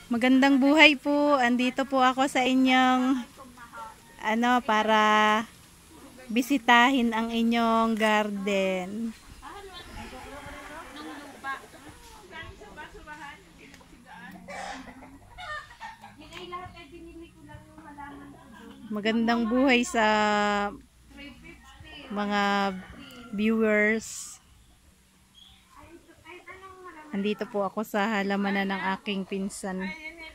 Magandang buhay po. Andito po ako sa inyong para bisitahin ang inyong garden. Magandang buhay sa mga viewers. Andito po ako sa halamanan ng aking pinsan.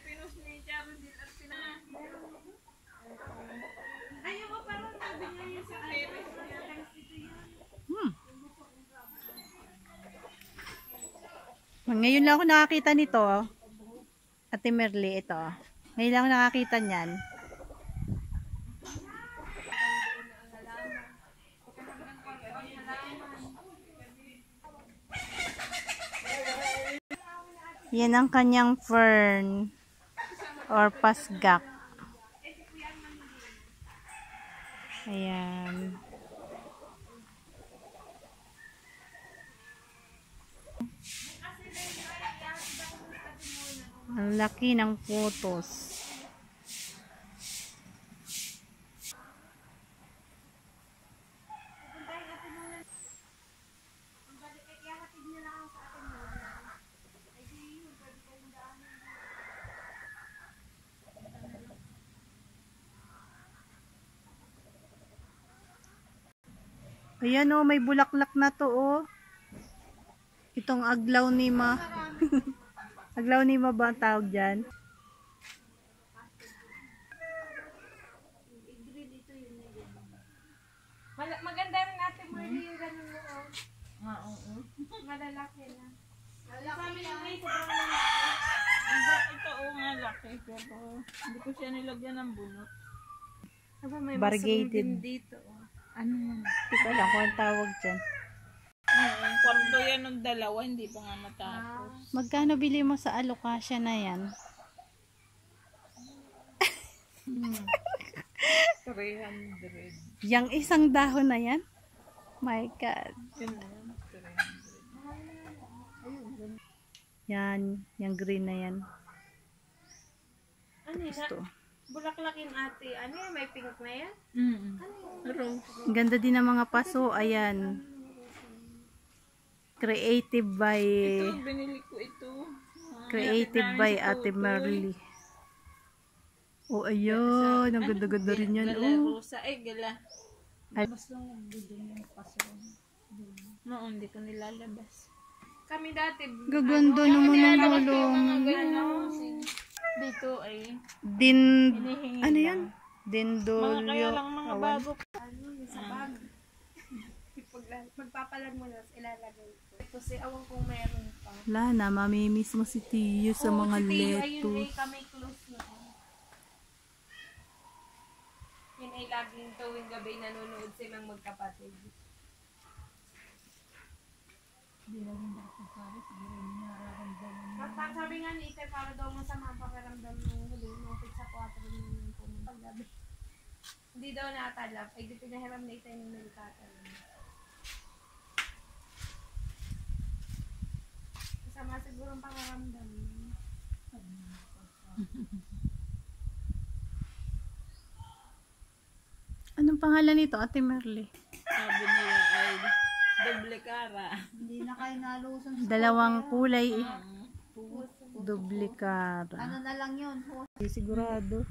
Ngayon lang ako nakakita nito. Ate Merly, ito. Ngayon lang ako nakakita niyan. Yan ang kanyang fern or pasgak. Ayan. Ang laki ng photos. Ayan o, may bulaklak na to o. Itong aglaw ni ma. Aglaw ni ma ba ang tawag dyan? Maganda rin natin mo yung ganun mo. Oo. Malalaki na. Malalaki na. Ito o nga laki. Pero hindi ko siya nilagyan ng bunot. May Variegated. dito. Ano yan? Hindi ko alam kung ang tawag dyan. Kwarto yan ng dalawa, hindi pa nga matapos. Magkano bili mo sa alokasya na yan? 300. Yang isang dahon na yan? My God. Yun na yan, 300. Yan, yung green na yan. Ano yun? Gusto. Bulaklakin ate. Ano yun? May pink na yan? Rose. Ang ganda din ng mga paso. Ayan. Creative by Ito, binili ko ito. Creative by Ate Merly. Oh, ayun. Ang ganda-ganda rin yan. Gala Oh. rosa. Ay, gala. Ay. Mas lang nagbibigay yung paso. No, hindi ko nilalabas. Kami dati. Gaganda naman ng hulong. Dito ay hinihingi Ano lang. yan? Dindolyo. Mga kaya lang mga Awan. bago. Sa bag. Magpapalan mo na ilalagay ko. Kasi awan kong meron pa. Wala na, mamimiss mo si Tiyo sa mga Ayun lettuce. ay kami close na. Yun ay laging tuwing gabi nanonood silang magkapatid. Sabi nga ni Ite, para daw masama ang pakiramdam ng huli, nung pizza 4 yung pumunta gabi. Hindi daw natalap, ay di pinahiram ni Ite yung nilikatan. Masama siguro ang pakiramdam. Anong pangalan nito, Ate Merly? Sabi nila ay doble cara. Hindi na kayo nalusan. Dalawang kulay. Duplicata. Ano na lang yun? Sigurado.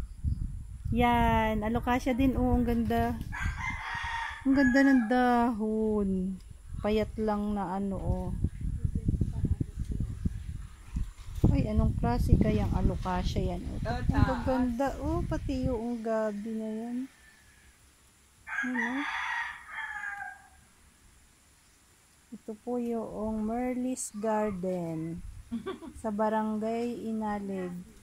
Yan. Alokasya din. Oh, ang ganda. Ang ganda ng dahon. Payat lang na ano, oh. Ay, anong klase kayang alokasya yan? Oh, ang ganda. Oh, pati yung gabi na yan. Ano? Ito po yung Merly's Garden sa Barangay Inalig.